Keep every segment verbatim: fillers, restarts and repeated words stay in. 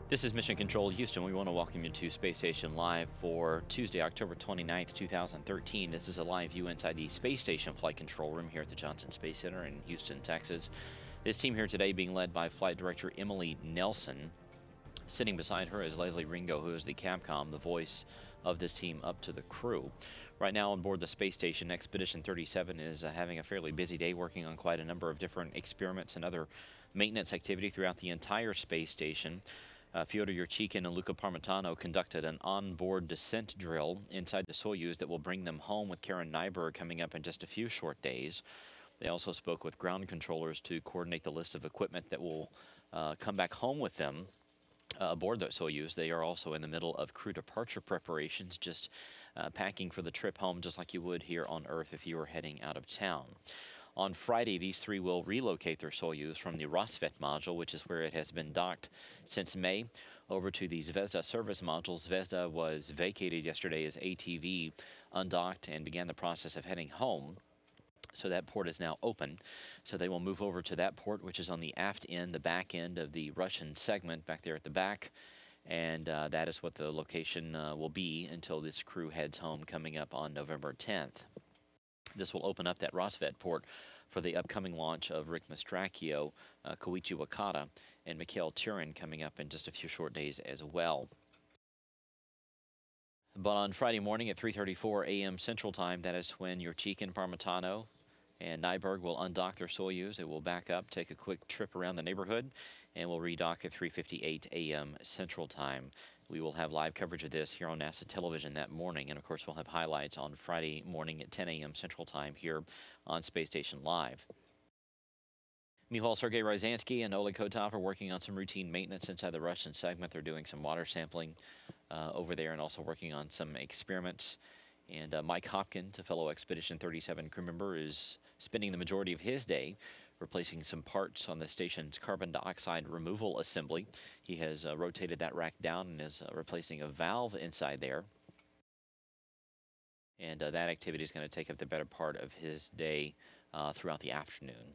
This is Mission Control Houston. We want to welcome you to Space Station Live for Tuesday, October twenty-ninth, two thousand thirteen. This is a live view inside the Space Station Flight Control Room here at the Johnson Space Center in Houston, Texas. This team here today being led by Flight Director Emily Nelson. Sitting beside her is Leslie Ringo, who is the Capcom, the voice of this team up to the crew. Right now on board the space station, Expedition thirty-seven is uh, having a fairly busy day, working on quite a number of different experiments and other maintenance activity throughout the entire space station. Uh, Fyodor Yurchikhin and Luca Parmitano conducted an onboard descent drill inside the Soyuz that will bring them home, with Karen Nyberg coming up in just a few short days. They also spoke with ground controllers to coordinate the list of equipment that will uh, come back home with them uh, aboard the Soyuz. They are also in the middle of crew departure preparations, just uh, packing for the trip home, just like you would here on Earth if you were heading out of town. On Friday, these three will relocate their Soyuz from the Rassvet module, which is where it has been docked since May, over to the Zvezda service module. Zvezda was vacated yesterday as A T V undocked and began the process of heading home. So that port is now open. So they will move over to that port, which is on the aft end, the back end of the Russian segment back there at the back. And uh, that is what the location uh, will be until this crew heads home coming up on November tenth. This will open up that Rassvet port for the upcoming launch of Rick Mastracchio, uh, Koichi Wakata, and Mikhail Tyurin coming up in just a few short days as well. But on Friday morning at three thirty-four a m Central Time, that is when Yurchikhin, Parmitano, and Nyberg will undock their Soyuz. It will back up, take a quick trip around the neighborhood, and will redock at three fifty-eight a m Central Time. We will have live coverage of this here on NASA television that morning, and of course we'll have highlights on Friday morning at ten a m Central Time here on Space Station Live. Meanwhile, Sergei Ryazanskiy and Oleg Kotov are working on some routine maintenance inside the Russian segment. They're doing some water sampling uh, over there and also working on some experiments. And uh, Mike Hopkins, a fellow Expedition thirty-seven crew member, is spending the majority of his day replacing some parts on the station's carbon dioxide removal assembly. He has uh, rotated that rack down and is uh, replacing a valve inside there. And uh, that activity is going to take up the better part of his day uh, throughout the afternoon.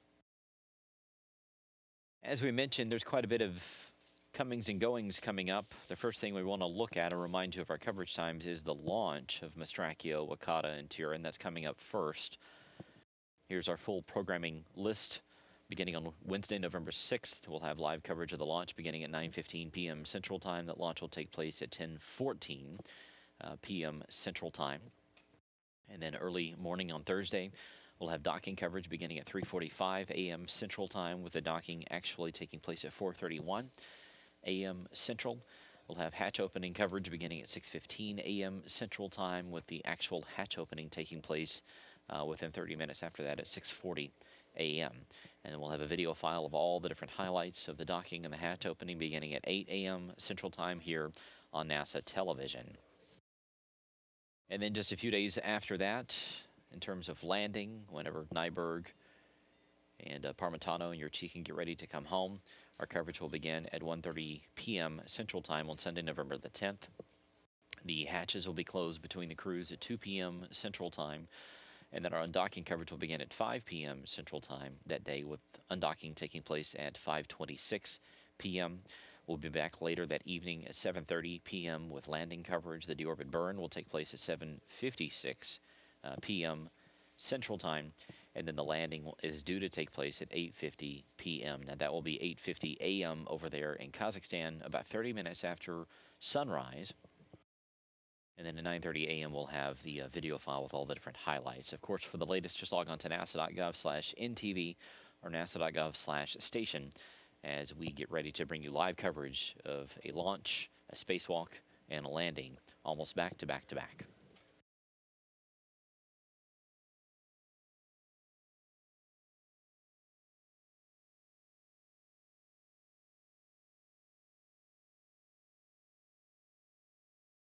As we mentioned, there's quite a bit of comings and goings coming up. The first thing we want to look at and remind you of our coverage times is the launch of Mastracchio, Wakata, and Tyurin. That's coming up first. Here's our full programming list. Beginning on Wednesday, November sixth, we'll have live coverage of the launch beginning at nine fifteen p m Central Time. That launch will take place at ten fourteen p m Central Time. And then early morning on Thursday, we'll have docking coverage beginning at three forty-five a m Central Time, with the docking actually taking place at four thirty-one a m Central. We'll have hatch opening coverage beginning at six fifteen a m Central Time, with the actual hatch opening taking place uh, within thirty minutes after that at six forty a m And then we'll have a video file of all the different highlights of the docking and the hatch opening beginning at eight a m Central Time here on NASA television. And then just a few days after that, in terms of landing, whenever Nyberg and uh, Parmitano and Yurchikhin get ready to come home, our coverage will begin at one thirty p m Central Time on Sunday, November the tenth. The hatches will be closed between the crews at two p m Central Time, and then our undocking coverage will begin at five p m Central Time that day, with undocking taking place at five twenty-six p m We'll be back later that evening at seven thirty p m with landing coverage. The deorbit burn will take place at seven fifty-six p m Central Time, and then the landing is due to take place at eight fifty p m Now that will be eight fifty a m over there in Kazakhstan, about thirty minutes after sunrise. And then at nine thirty a m we'll have the uh, video file with all the different highlights. Of course, for the latest, just log on to nasa.gov slash NTV or nasa.gov slash station as we get ready to bring you live coverage of a launch, a spacewalk, and a landing, almost back to back to back.